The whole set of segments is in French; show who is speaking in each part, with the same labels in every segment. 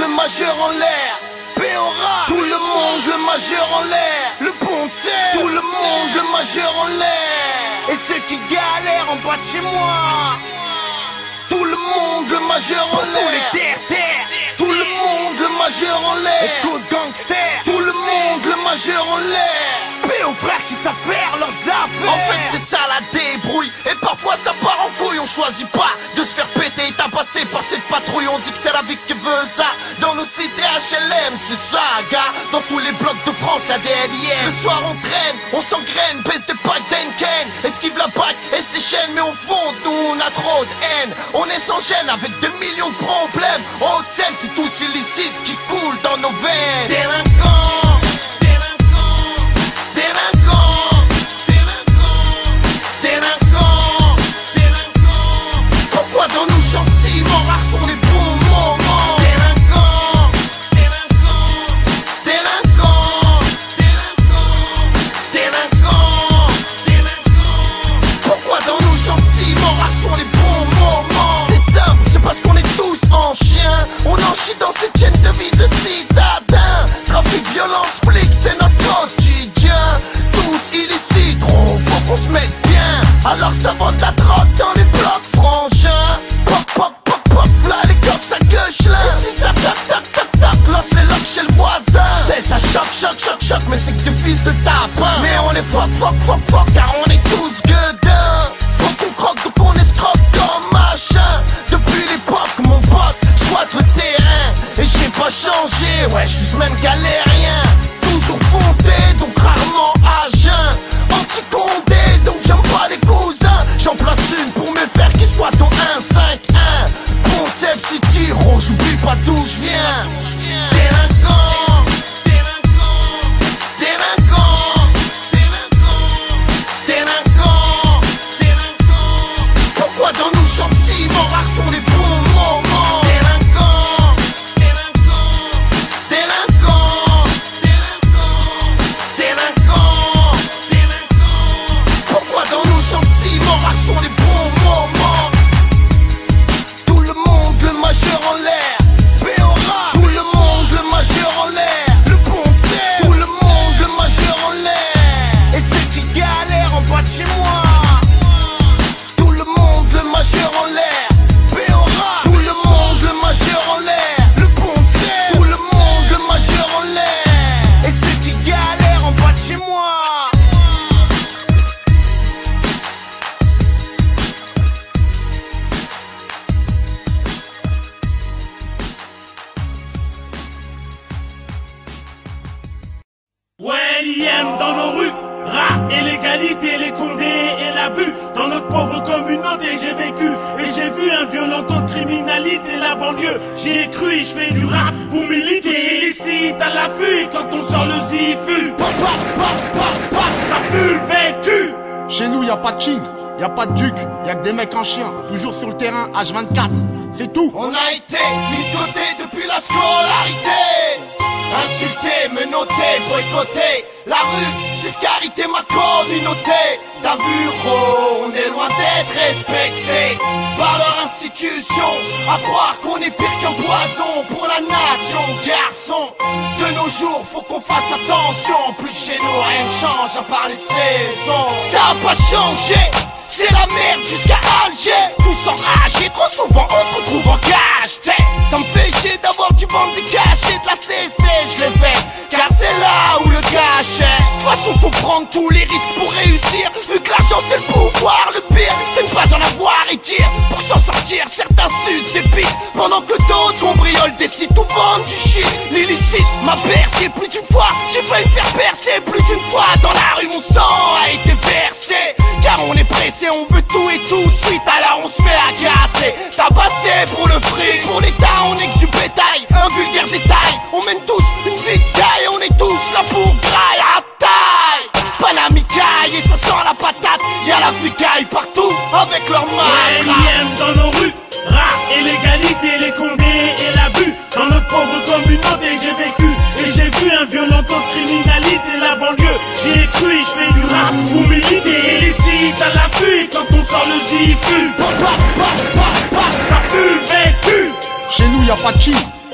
Speaker 1: majeur en l'air. Péora, tout le monde, le majeur en l'air. Le Ponce, tout le monde, le majeur en l'air. Et ceux qui galèrent en bas de chez moi, tout le monde, le majeur en l'air. Tous les terres, tout le monde, le majeur en l'air. Écoute gangster, tout le monde, le majeur en l'air. Paix aux frères qui savent faire leurs affaires.
Speaker 2: En fait c'est ça la débrouille. Et parfois ça part en couille. On choisit pas de se faire péter et tabasser par cette patrouille. On dit que c'est la vie qui veut ça. Dans nos cités HLM c'est ça gars. Dans tous les blocs de France y'a des aliens. Le soir on traîne, on s'engraine, baisse des packs d'Henken. Esquive la bague et ses chaînes. Mais au fond nous on a trop de haine. On est sans gêne avec 2 millions de problèmes. En Haute-Seine c'est tout illicite qui coule dans nos veines.
Speaker 1: Délinquants,
Speaker 2: pourquoi dans nos sentiments rares sont les bons moments? Pourquoi dans nos sentiments rares sont les bons moments? C'est simple, c'est parce qu'on est tous en chien. On en chie dans cette chaîne de vie de citadins. Trafic, violence, flic, c'est notre quotidien. Tous illicites, faut qu'on se mette bien. Alors ça vend de la drogue dans les blocs frangins. Pop, pop, pop, pop, v'là les coques, ça gueule là. Et si ça tac, tac, tac, tac, lance les locks chez le voisin. C'est ça choque, choque, choque, choque, mais c'est que des fils de tapin. Mais on est fuck, fuck, fuck, fuck, car on est tous gueudins. Faut qu'on croque, donc on escroque comme machin. Depuis l'époque, mon pote, j'squatte le terrain. Et j'ai pas changé, ouais, j'suis ce même galérien. Toujours foncé, donc rarement à jeun. Anti-condé, donc j'aime pas les cousins. J'en place une pour mes frères qui soient au 1-5-1. Ponce City, oh, j'oublie pas d'où j'viens. Délinquant, pourquoi dans nos sentiments rares sont les bons moments? Pourquoi dans nos sentiments rares sont les bons moments?
Speaker 1: tout le monde, le majeur en l'air. Péora, tout le monde, le majeur en l'air. Le Ponce, tout le monde, le majeur en l'air. Et ceux qui galèrent en bas de chez moi, tout le monde, le majeur en l'air. Péora, tout le monde, le majeur en l'air. Le Ponce, tout le monde, le majeur en l'air. Et ceux qui galèrent en bas de chez moi.
Speaker 3: Ouais, l'IM dans nos rues, rap et l'égalité, les condés et l'abus. Dans notre pauvre communauté, j'ai vécu et j'ai vu un violent taux de criminalité, la banlieue. J'y ai cru et je fais du rap pour militer. Tous illicites à l'affût, quand on sort le zifu, ça pue le vécu.
Speaker 4: Chez nous, y a pas de king, y a pas de duc, y a que des mecs en chien, toujours sur le terrain, H24, c'est tout.
Speaker 1: On a été mis de côté depuis la scolarité. Insulté, menotté, boycotté. La rue, c'est ce qu'a hérité ma communauté. T'as vu, gros, on est loin d'être respecté par leur institution. À croire qu'on est pire qu'un poison pour la nation, garçon. De nos jours, faut qu'on fasse attention. En plus chez nous, rien ne change à part les saisons. Ça a pas changé, c'est la merde jusqu'à Alger. Tous enragés, trop souvent on se retrouve en cage. T'sais, ça me fait chier d'avoir du bande de cachets de la CC. Je l'ai fait, car c'est là où le cash est. De toute façon faut prendre tous les risques pour réussir. Vu que l'argent c'est le pouvoir, le pire c'est ne pas en avoir et dire. Pour s'en sortir, certains sucent des pics, pendant que d'autres cambriolent des sites ou vendent du shit. L'illicite m'a bercé plus d'une fois, j'ai failli me faire percer plus d'une fois. Dans la rue mon sang a été versé, car on est pressé, on veut tout et tout de suite. Alors on se met à casser, tabasser pour le fric. Pour l'État on est que du bétail, un vulgaire détail. On mène tous une vie de caille, on est tous là pour graille à taille. Pas la micaille et ça sent la patate. Y'a la flicaille partout avec leur main.
Speaker 3: l'IM dans nos rues, rap et l'égalité, les condés et l'abus. Dans notre pauvre communauté, j'ai vécu et j'ai vu un violent taux de criminalité, la banlieue. J'y ai cru et je fais du rap pour militer. Illicite à l'affût, quand on sort le zifu, ça pue le vécu.
Speaker 4: Chez nous, y a pas de king,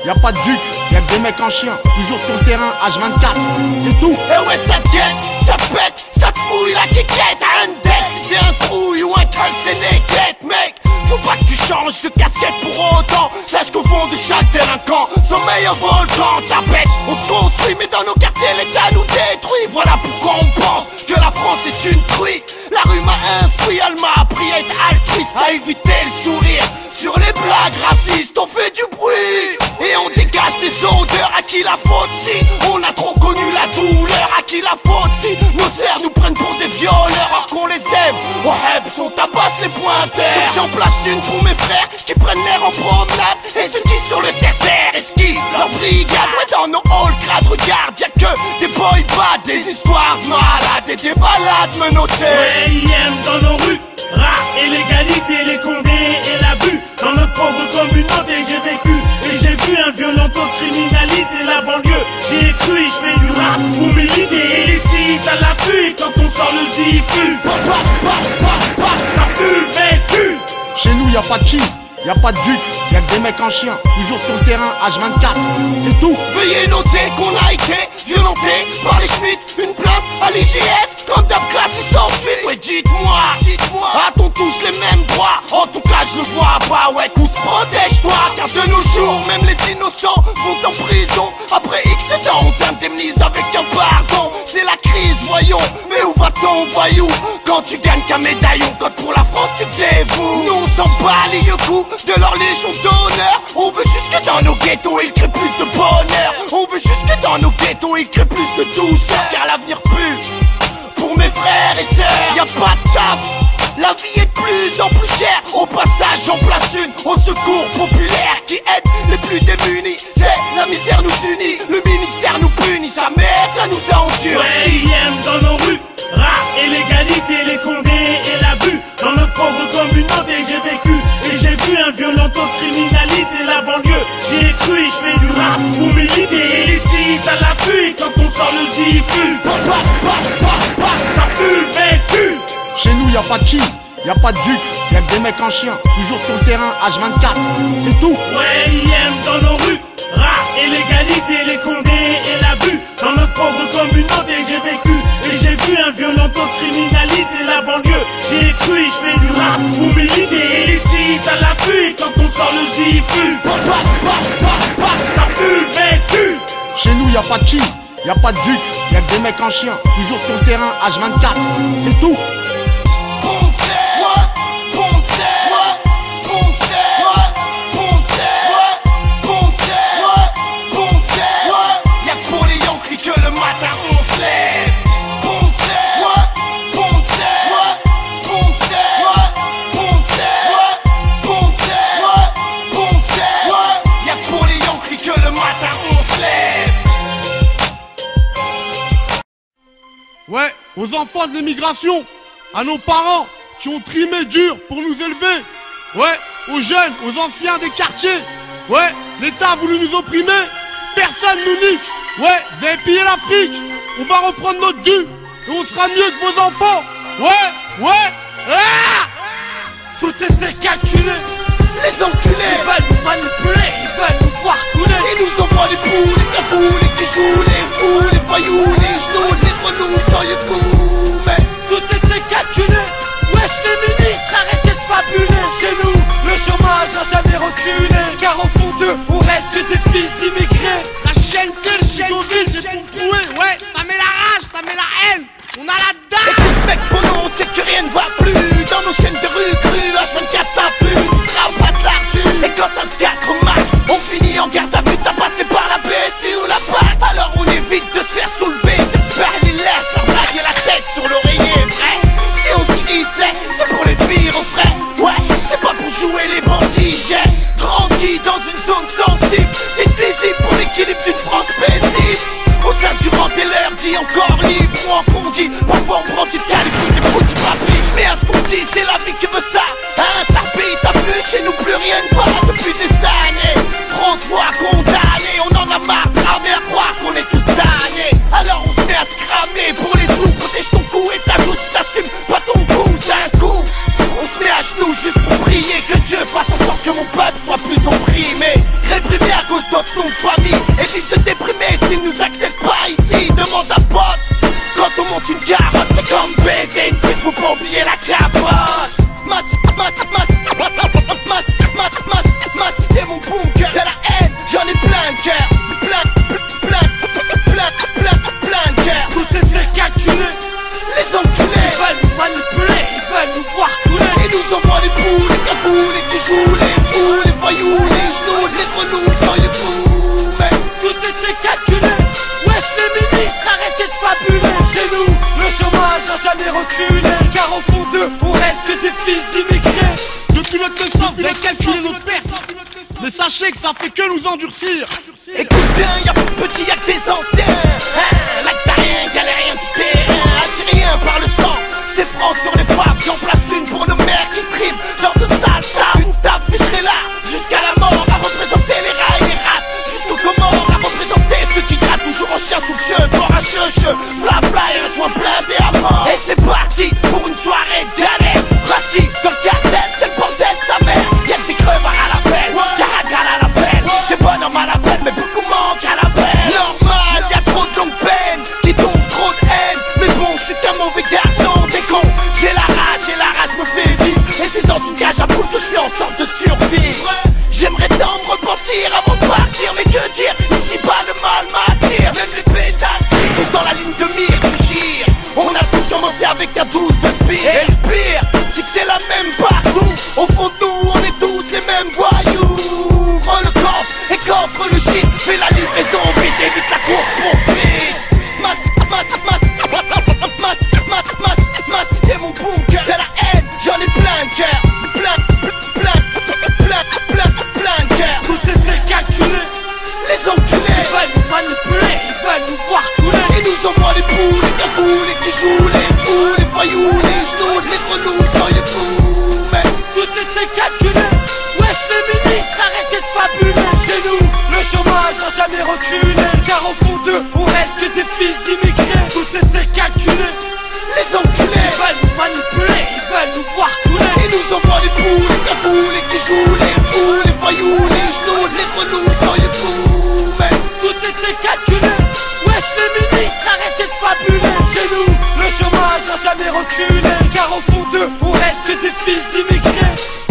Speaker 4: y'a pas de duc, y'a que des mecs en chien, toujours sur le terrain, H24, c'est tout.
Speaker 2: Eh ouais, ça te guette, ça te pète, ça te fouille la quéquette. Index, si t'es un trouille ou un crâne, c'est des quêtes, mec. Faut pas que tu changes de casquette pour autant. Sache qu'au fond de chaque délinquant sommeille un volcan. Ta bête, on se construit, mais dans nos quartiers, l'État nous détruit. Voilà pourquoi on pense que la France est une truie. La rue m'a instruit, elle m'a appris à être altruiste, à éviter le sourire sur les blagues racistes. On fait du bruit et on dégage des odeurs. À qui la faute si on a trop connu la douleur? À qui la faute si nos sœurs nous prennent pour des violeurs alors qu'on les aime? Au Hebs on tabasse les pointeurs. Donc j'en place une pour mes frères qui prennent l'air en promenade et ceux qui sur le terre-terre esquivent leur brigade. Ouais, dans nos halls crades, regarde, y'a que des boy bad, des histoires de malades et des balades menottées.
Speaker 3: Ouais, ils aiment dans nos rues, rap et l'égalité, les condés et l'abus. Dans notre pauvre communauté j'ai vécu et j'ai vu un violent taux de criminalité, la banlieue. J'y ai cru et je fais du rap pour militer. Illicite à l'affût quand on sort le zifu. Ça pue le vécu.
Speaker 4: Chez nous y'a pas de king, y'a pas de duc, y'a que des mecs en chien, toujours sur le terrain, H24, c'est tout.
Speaker 2: Veuillez noter qu'on a été violenté par les Schmitt. Une plainte à l'IGS, comme d'hab classé sans suite. Ouais, dites-moi, a-t-on tous les mêmes droits? En tout cas je le vois pas, ouais, qu'on se protège toi. Car de nos jours, même les innocents vont en prison. Après X temps, on t'indemnise avec un pardon. C'est la crise, voyons, mais où va-t-on, voyou? Quand tu gagnes qu'un médaillon, quand pour la France tu te dévoues. Nous on s'en bat les coups de leur légion d'honneur. On veut juste que dans nos ghettos il crée plus de bonheur. On veut juste que dans nos ghettos il crée plus de douceur. Car l'avenir pue pour mes frères et sœurs. Y'a pas de taf, la vie est de plus en plus chère. Au passage j'en place une au secours populaire qui aide les plus démunis. C'est la misère nous unit, le ministère nous punit. Sa mère ça nous a endurcis.
Speaker 3: Ouais, ils aiment dans nos rues, rap et l'égalité, les condés et l'abus. Dans notre pauvre communauté j'ai vécu et j'ai vu un violent taux de criminalité, la banlieue. J'y ai cru et je fais du rap pour militer. Illicite à l'affût quand on sort le zifu. Ça pue le vécu.
Speaker 4: Chez nous y'a pas de king, y'a pas de duc, y'a que des mecs en chien, toujours sur le terrain, H24, c'est tout.
Speaker 3: Ouais, ils aiment dans nos rues, rap et l'égalité, les condés et l'abus. Dans notre pauvre communauté j'ai vécu et j'ai vu un violent taux de criminalité, la banlieue. J'y ai cru et je fais du rap pour militer. Illicite à l'affût quand on sort le zifu. Ça pue le vécu.
Speaker 4: Chez nous y'a pas de king, y'a pas de duc, y'a que des mecs en chien, toujours sur le terrain, H24, c'est tout.
Speaker 2: Que le matin on se lève. Y'a que pour les Yankees que le matin on se lève.
Speaker 4: Ouais, aux enfants de l'immigration, à nos parents qui ont trimé dur pour nous élever. Ouais, aux jeunes, aux anciens des quartiers. Ouais, l'État a voulu nous opprimer, personne nous nique. Ouais, vous avez pillé l'Afrique, on va reprendre notre dû, et on sera mieux que vos enfants. Ouais, ah!
Speaker 3: Tout était calculé.
Speaker 2: Les enculés,
Speaker 3: Ils veulent nous manipuler, ils veulent nous voir couler.
Speaker 2: ils nous envoient les poules, les cagoules, les joues, les fous, les voyous, les genoux, les grenouilles, soyez fous, mais
Speaker 3: Tout était calculé. Wesh les ministres, arrêtez de fabuler. Chez nous, le chômage a jamais reculé. Car au fond d'eux, on reste des fils immigrés.
Speaker 4: La chaîne j'ai pour trouver, ouais, ça met la rage, ça met la haine, on a la dalle.
Speaker 2: écoute mec, pour nous, c'est que rien ne va plus. Dans nos chaînes de rue crues, H24 ça pue. Tu seras pas de l'ardu, et quand ça se gâte, remarque, on finit en garde à vue, t'as passé par la BSI ou la PAC. Alors on évite de se faire soulever, de faire les laisses, leur braquer la tête sur l'oreiller, vrai. Si on se hit, c'est pour les pires aux frais. Ouais, c'est pas pour jouer les bandits, j'ai grandi dans une zone sensible. C'est plaisir pour l'équilibre d'une France paisible. Au sein du rang des leurs dit encore libre ou en condi. Parfois on prend du calibre des petits papiers. Mais à ce qu'on dit c'est la vie qui veut ça. Hein, ça repite, t'as vu, chez nous plus rien ne va depuis des années. 30 fois condamnés, on en a marre de ramer à croire qu'on est tous damnés. Alors on se met à se cramer pour les sous. Protège ton cou et ta joue si t'assumes pas ton coup, c'est un coup. On se met à genoux juste pour prier que Dieu fasse en sorte que mon peuple soit plus opprimé. Réprimé à cause d'autres non nom de famille. Évite de déprimer s'ils nous acceptent pas ici. Demande à pote. Quand on monte une carotte, c'est comme baiser une pute, faut pas oublier la capote. Ma cité, mon bunker. De la haine, j'en ai plein de cœur. Plein de cœur.
Speaker 3: Tout était calculé.
Speaker 2: Les enculés,
Speaker 3: Ils veulent nous manipuler, ils veulent nous voir couler.
Speaker 2: ils nous envoient les poules, les cagoules, les bijoux, les fous, les voyous, les genoux, les grenouilles, sans les fous. Mais
Speaker 3: Tout était calculé. Wesh les ministres, arrêtez de fabuler. Chez nous, le chômage n'a jamais reculé. Car au fond d'eux, on reste que des fils immigrés.
Speaker 4: Depuis notre naissance, vous avez calculé notre perte. Mais sachez que ça fait que nous endurcir.
Speaker 2: écoute bien, y'a plus de petits, y'a que des anciens. Là que t'as rien, galérien du terrain. Algérien par le sang, c'est franc sur les frappes. J'en place une pour nos mères qui triment dans de sales tables. Une table, puis je serai là jusqu'à la mort à représenter les rats et les rats. Jusqu'au commandes à représenter ceux qui grattent toujours en chien sous le cheveu. Bord à cheveux, fla et un joint blindé à mort. Et c'est parti pour une soirée de galère. Parti dans le cartel, c'est le bordel, sa mère. Y'a que des crevards à la pelle, y'a Hagal à la pelle. Des bonhommes à la pelle, mais beaucoup manquent à la pelle. Normal, y'a trop de longue peine, qui tombe trop de haine. Mais bon, je suis qu'un mauvais garçon, des cons. J'ai la rage, me fait vivre. Et c'est dans une cage à poules que je fais en sorte de survivre. J'aimerais tant me repentir avant de partir, mais que dire, ici bas le mal m'attire. Même les pétales, tous dans la ligne de mire du gire. On a tous commencé avec ta douce de spire. Et le pire, c'est que c'est la même partout. Au fond de nous, on est tous les mêmes voyous. Ouvre le coffre et coffre le shit. Fais la livraison vite, évite la course poursuite. Ma cité, mon bunker. De la haine, j'en ai plein de cœur. Plein de cœur.
Speaker 3: Tout était calculé.
Speaker 2: Les enculés,
Speaker 3: Ils veulent nous manipuler, ils veulent nous voir couler.
Speaker 2: ils nous envoient les poules, les cagoules, les bijoux, les fous, les voyous, les genoux, les grenouilles, sans les fous. Mais
Speaker 3: Tout était calculé. Wesh les ministres, arrêtez de fabuler. Chez nous, le chômage n'a jamais reculé. Car au fond d'eux, on reste que des fils immigrés. Tout était calculé.
Speaker 2: les enculés,
Speaker 3: Ils veulent nous manipuler, ils veulent nous voir couler.
Speaker 2: ils nous envoient les poules, les cagoules, les bijoux, les fous, les voyous, les genoux, les grenouilles, sans les fous. Mais
Speaker 3: Tout était calculé. Wesh les ministres, arrêtez de fabuler. Chez nous, le chômage n'a jamais reculé. Car au fond d'eux, on reste que des fils immigrés.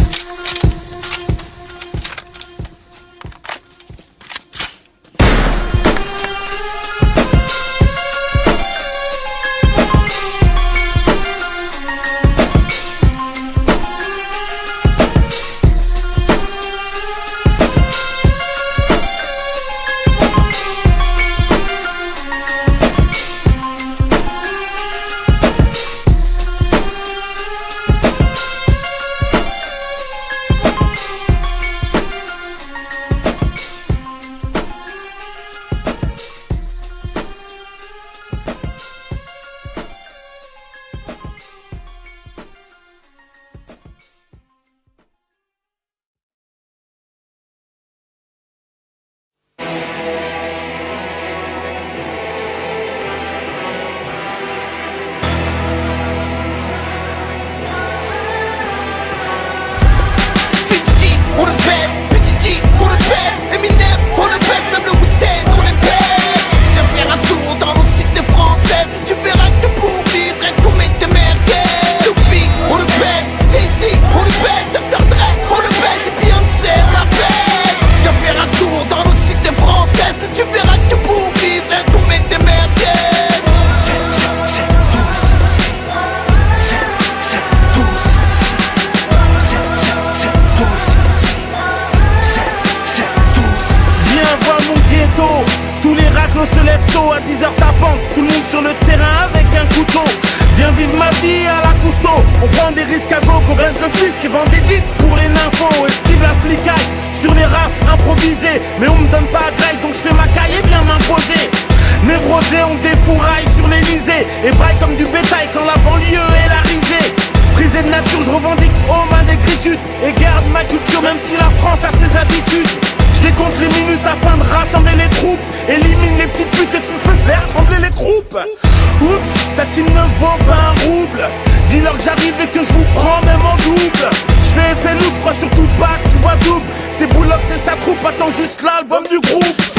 Speaker 5: on se lève tôt, à 10h tapant, tout le monde sur le terrain avec un couteau. Viens vivre ma vie à la Cousteau. On prend des risques à go, qu'on baisse le fisc et vend des disques pour les nymphos. Esquive la flicaille sur les rafs improvisés, mais on me donne pas à graille, donc je fais ma caille et viens m'imposer. Névrosé, on défouraille sur l'Elysée et braille comme du bétail quand la banlieue est la risée. Brisé de nature, je revendique haut ma négritude et garde ma culture même si la France a ses habitudes. Je décompte les minutes afin de rassembler les troupes, élimine les petites putes et faire trembler les troupes. Oups, ta team ne vaut pas un rouble. Dis-leur que j'arrive et que je vous prends même en double. Je fais effet loup, crois surtout pas que tu vois double. C'est Boulogne, c'est sa troupe, attends juste l'album du groupe.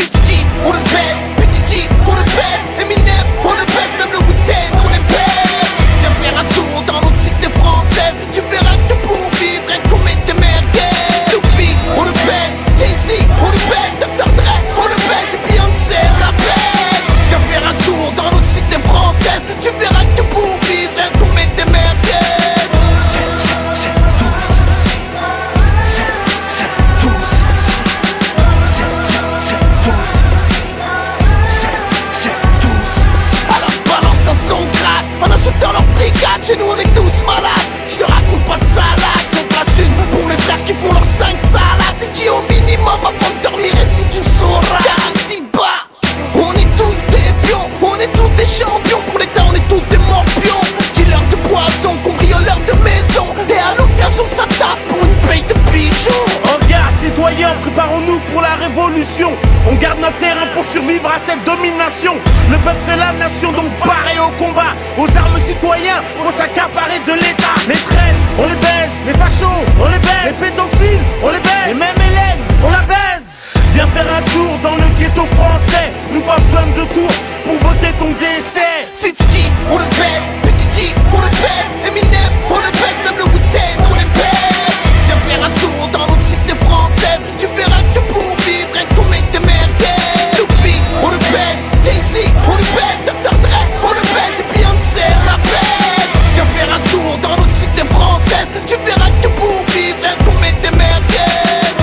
Speaker 5: pour la révolution. On garde notre terrain pour survivre à cette domination. Le peuple fait la nation, donc paré au combat. Aux armes citoyens, faut s'accaparer de l'État. Les traîtres, on les baise. Les fachos, on les baise. Les pédophiles, on les baise. Et même Hélène, on la baise. Viens faire un tour dans le ghetto français. Nous pas besoin de tour pour voter ton décès.
Speaker 2: 50, on le baise. Petit on le baise. Eminem, on le baise. Même le Wu-Tang, on les baise. Viens faire un tour dans nos cités françaises. Tu verras que pour vivre, rien qu'on met des merguez. Stupid, on le baise. Jay-Z, on le baise. Dr. Dre, on le baise. Et Beyoncé, on la baise. Viens faire un tour dans nos cités françaises. Tu verras que pour vivre, rien qu'on met des merguez.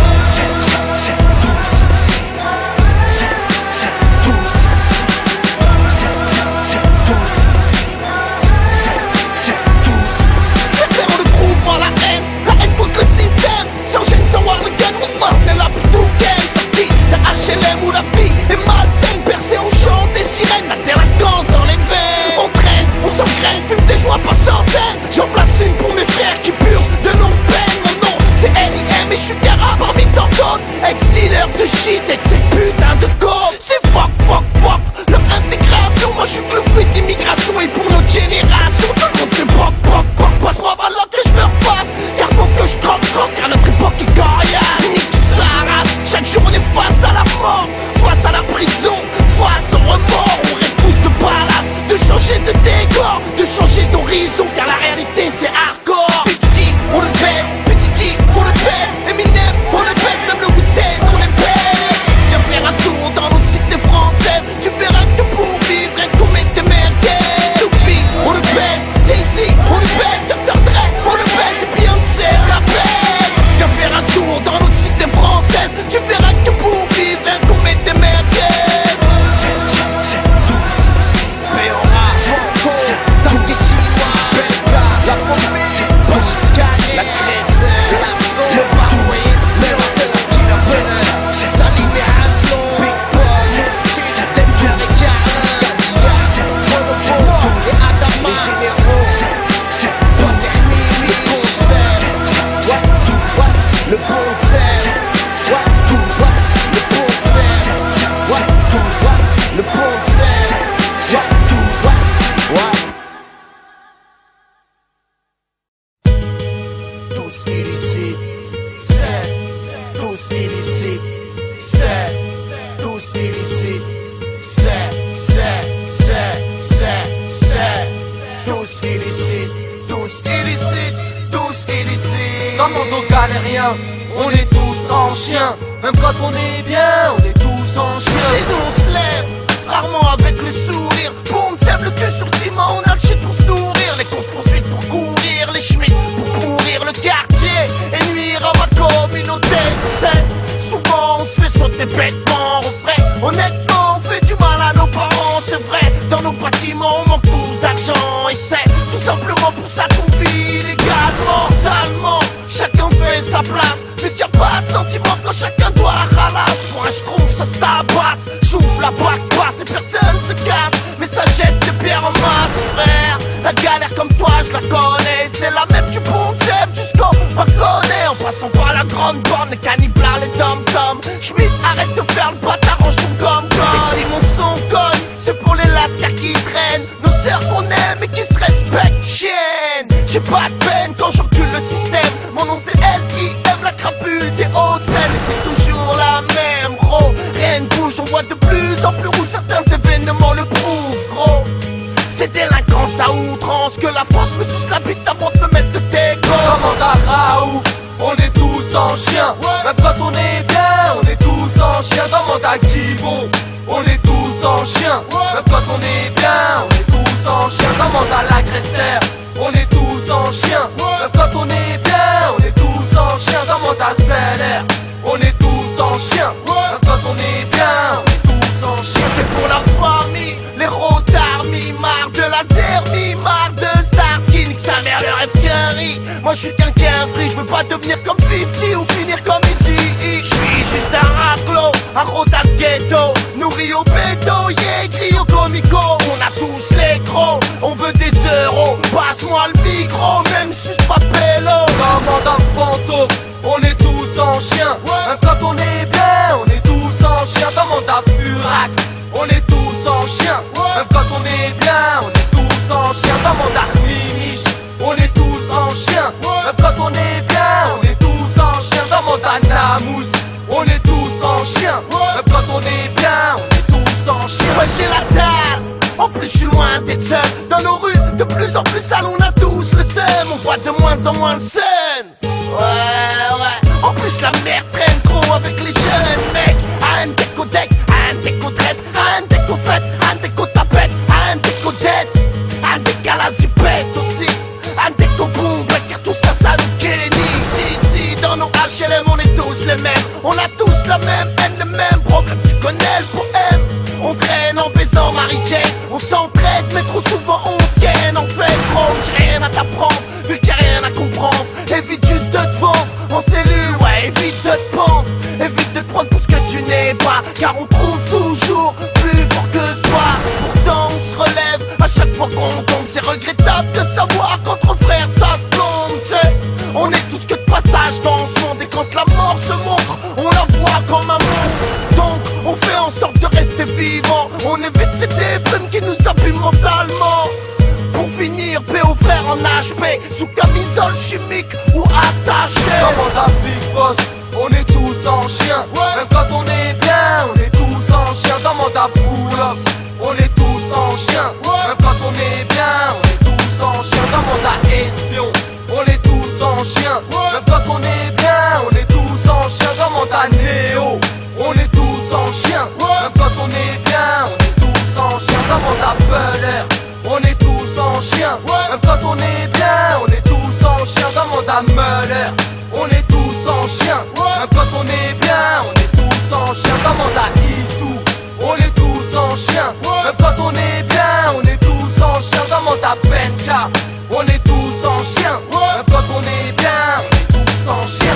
Speaker 2: Ou la vie est malsaine, percée, on chante des sirènes, la délinquance dans les veines. On traîne, on s'engraine, fume des joints par centaines. J'en place une pour mes frères qui purgent de longues peines. Mon nom c'est L.I.M et je suis Gara parmi tant d'autres. Ex-dealer de shit et de ces putains de codes. C'est fuck, leur intégration. Moi je suis que le fruit de l'immigration et pour notre génération tout le monde fait pop. Passe-moi par là que je me refasse, car faut que je croque, car notre époque est coriace. Nique sa race, chaque jour on est face à la mort, face à la prison, face au remords. On rêve tous de palace, de changer de décor, de changer d'horizon, car la réalité c'est hardcore. 50, on le baise, Petit on le baise, Eminem, on le baise, même le Wu-Tang, on les baise. Viens faire un tour dans nos cités françaises, tu verras que pour vivre, rien qu'on met des merguez. Stupid, on le baise, Jay-Z, on le baise, Dr. Dre, on le baise, et Beyoncé, on la baise. Viens faire un tour dans nos cités françaises, tu verras que pour vivre, rien qu'on met des merguez. Tous illicites, c'est tous illicites, c'est tous illicites, c'est tous illicites, tous illicites, tous illicites.
Speaker 6: Dans le monde galérien, on est tous en chien. Même quand on est bien, on est tous en chien.
Speaker 2: Chez nous on se lève, rarement avec le sourire. Pour on sève le cul sur le ciment, on a le shit pour se nourrir. Les courses poursuites pour courir, les chemins pour pourrir le quartier et nuire à ma communauté. C'est souvent on se fait sauter bêtement au frais. Honnêtement on fait du mal à nos parents, c'est vrai. Dans nos bâtiments on manque tous d'argent. Et c'est tout simplement pour ça qu'on vit illégalement, salement. Chacun fait sa place, vu qu'il n'y a pas de sentiment quand chacun doit ralasse. Pour un schtroumpf ça se tabasse, j'ouvre la bac passe et personne se casse. Mais ça jette des pierres en masse, frère. La galère comme toi je la connais, c'est la même du pont de Sèvres jusqu'au Baconnet. En passant par la grande borne, les caniblards, les dom-toms. Schmitt, arrête de faire le bâtard, range ton gomme-gomme. Et si mon son cogne, c'est pour les lascars qui traînent, nos sœurs qu'on aime et qui se respectent, chienne. J'ai pas de peine quand j'encule le système. Mon nom c'est L.I.M, la crapule des Hauts-de-Seine. Et c'est toujours la même, gros. Rien ne bouge, on voit de plus en plus rouge. Certains événements le prouvent, gros. C'est délinquance à outrance que la France me suce la bite avant de me mettre de tes gants.
Speaker 6: Comment Raouf, on est tous en chien. Même quand on est bien, on est tous en chien. Demande à Guibon, on est tous en chien. Même quand on est bien, on est tous en chien. Demande à l'agresseur, on est tous en chien. Même quand on est bien, on est tous en chien. Demande à Seller, on est tous en chien. Même quand on est bien, on est tous en chien.
Speaker 2: C'est pour la famille, les rotards, marre de la zermie, marre de Starsky, nique sa mère le rêve carry. Moi je suis quelqu'un free, je veux pas devenir comme 50 ou finir comme ici. Je suis juste un raclo, un rotard ghetto, nourri au béto, yeah, gris au comico. On a tous les gros, on veut des euros, passe-moi le micro, même si je pas pélo.
Speaker 6: Demande un fantôme, on est tous en chien. Même quand on est bien, on est tous en chien. Même quand on est bien, on est tous en chien.
Speaker 2: Ouais, j'ai la dalle. En plus je suis loin d'être seul. Dans nos rues, de plus en plus sales, on a tous le seum. On voit de moins en moins le sun. Ouais. En plus la merde traîne trop avec les jeunes mecs. Un décodec, un décodrette, un décofête, un décotapette, un décodette, un décalazipette aussi, un décoboom, car tout ça, ça nous kenny. Si, dans nos HLM, on est tous les mêmes. On a tous la même haine, le même problème. Tu connais le poème. On traîne en baisant Mary-Jane. On s'entraide, mais trop souvent on se gaine. En fait, trop, j'ai rien à t'apprendre, vu qu'il n'y a rien à comprendre. Évite juste de te vendre en cellule, ouais, évite de te prendre. Évite de te prendre pour ce que tu n'es pas, car on trouve toujours plus fort que soi. Pourtant on se relève à chaque fois qu'on tombe. C'est regrettable de savoir qu'entre frères ça se plombe, tu sais. On est tous que de passage dans ce monde. Et quand la mort se montre, on la voit comme un monstre. Donc on fait en sorte de rester vivant. On évite ces déprimes qui nous abîment mentalement. Pour finir, paix aux frères en HP, sous camisole chimique ou attaché.
Speaker 6: Dans mon Big Boss, on est tous en chien. Même quand on est bien, on est tous en chien. Dans mon Boulos, on est tous en chien. Même quand on est bien, on est tous en chien. Dans mon Espion, on est tous en chien. Même quand on est bien, on est tous en chien. Dans mon Néo, on est tous en chien. Même quand on est bien, on est tous en chien. Dans mon Bel Air, on est tous en chien. Même quand on est bien, on est tous en chien. Dans mon Muller, on est tous en chien. Même quand on est bien, on est tous en chien. Dans mon Issou, on est tous en chien. Même quand on est bien, on est tous en chien. Dans mon Benka, on est tous en chien. Même quand on est bien, on est tous en chien.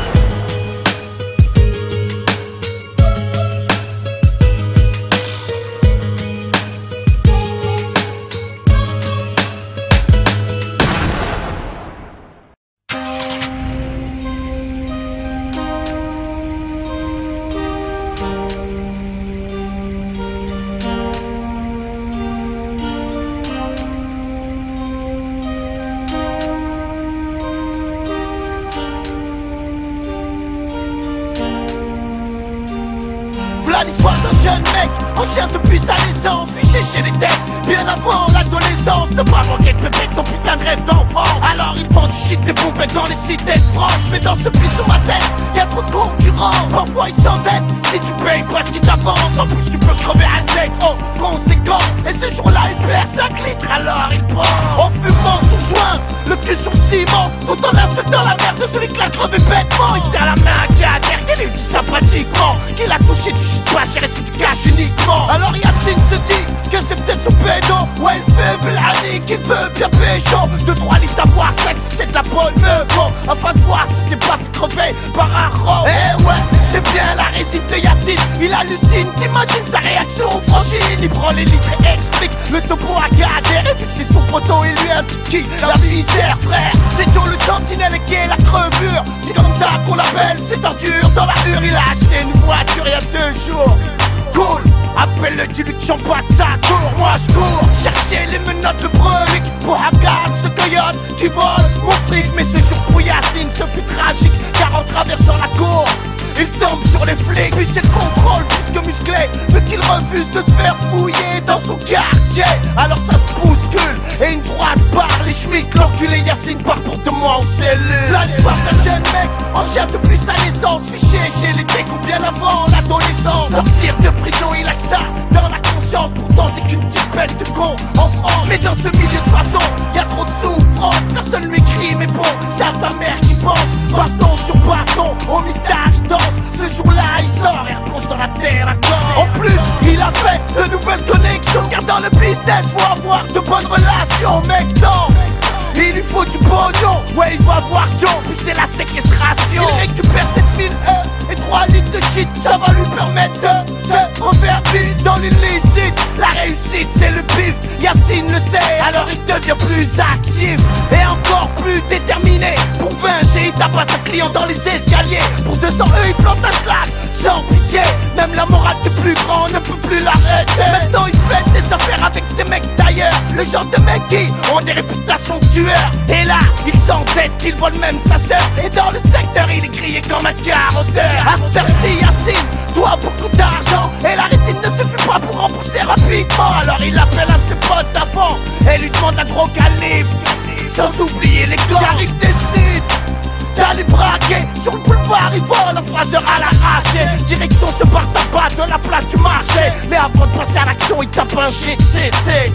Speaker 2: L'histoire d'un jeune mec, ancien depuis sa naissance, fiché chez les têtes, bien avant l'adolescence. Ne pas manquer de pépette, son putain de rêve d'enfance. Alors il vend du shit, des pompettes dans les cités de France. Mais dans ce pli sur ma tête, y'a trop de concurrence. Parfois il s'endette, si tu payes pas ce qui t'avance. En plus tu peux crever à tête, oh, conséquence. Et ce jour-là il perd 5 litres, alors il prend. En fumant son joint, le cul sur le ciment, tout en insultant la merde de celui qui l'a crevé bêtement. Il serre la main à Kader, qu'il lui dit sympathiquement qu'il a touché du shit pas cher et si tu caches uniquement. Alors Yacine se dit que c'est peut-être son pédant. Ouais, il fait Blani qui veut bien pécho. 2-3 litres à boire, 5 si c'est de la bonne bon, afin de voir si c'est pas fait crever par un rond. Eh ouais, c'est bien la récite de Yacine. Il hallucine, t'imagines sa réaction aux frangines. Il prend les litres et explique le topo à Kader. Et vu que c'est son poteau, il lui indique qui la misère, frère. C'est Joe le sentinelle et qui est la crevure. C'est comme ça qu'on l'appelle, c'est ordure. Dans la hure, il a acheté une voiture il y a 2 jours. Cool, appelle-le, dis-lui que j'en bats de sa cour. Moi je cours, chercher les menottes de brelique pour Haggard, ce coyote qui vole mon fric. Mais ce jour pour Yacine, ce fut tragique, car en traversant la cour, il tombe sur les flics. Puis c'est le contrôle plus que musclé, vu qu'il refuse de se faire fouiller dans son quartier. Alors ça se bouscule, et une droite barre les schmicks. L'enculé Yacine part pour 2 mois en cellule. Là l'histoire d'un jeune mec, ancien depuis sa naissance, fiché chez les décos bien avant l'adolescence. Sortir de prison, il a que ça dans la conscience. Pourtant c'est qu'une petite peine de con en France. Mais dans ce milieu de façon, y a trop de souffrance. Personne lui crie mais bon, c'est à sa mère qui pense. Baston sur baston, au mystère il danse. Ce jour-là il sort et replonge dans la terre à corps. En plus, il a fait de nouvelles connexions, car dans le business faut avoir de bonnes relations. Mec, non, il lui faut du pognon. Ouais, il va voir John, puis c'est la séquestration. Il récupère 7000 et 3 litres de shit. Ça va lui permettre de se refaire vite dans l'illicite. La réussite c'est le bif, Yacine le sait. Alors il devient plus actif et encore plus déterminé. Pour 20 G, il tabasse un client dans les escaliers. Pour 200 il plante un slap sans pitié. Même la morale des plus grands ne peut plus l'arrêter. Maintenant il fait des affaires avec des mecs d'ailleurs, le genre de mecs qui ont des réputations de tueurs. Et là, ils s'endettent, ils volent même sa sœur. Et dans le secteur, il est grillé comme un carotteur. Asterci, Yacine doit beaucoup d'argent, et la résine ne suffit pas pour rembourser rapidement. Alors il appelle un de ses potes d'avant et lui demande un gros calibre, sans oublier les gars. Car il décide d'aller braquer sur le boulevard, il vole en phraseur à l'arraché. Direction ce bar tabac de la place du marché. Mais avant de passer à l'action, il tape un GCC.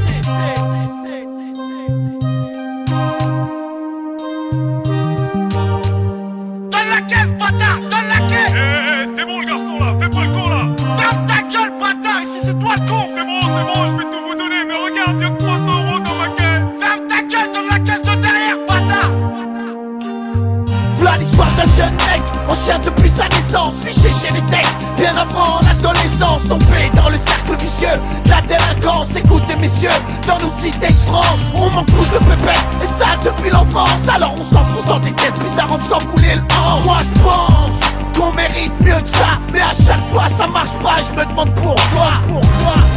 Speaker 4: Donne laquelle, bâtard, donne laquelle. C'est bon le garçon là, fais pas le con là. Ferme ta gueule, bâtard, ici c'est toi le con. C'est bon, je vais tout vous donner, mais regarde, y'a que 300 € dans ma caisse. Ferme ta gueule, donne la caisse de derrière, bâtard.
Speaker 2: Voilà l'histoire d'un jeune mec, en chien depuis sa naissance, fiché chez les techs, bien avant l'adolescence, tombé dans le cercle vicieux de la délinquance. Écoutez messieurs, dans nos cités de France, on manque tous de pépette, et ça depuis l'enfance. Alors on s'enfonce dans des caisses bizarres en faisant couler le sang. Moi je pense qu'on mérite mieux que ça, mais à chaque fois ça marche pas et je me demande pourquoi.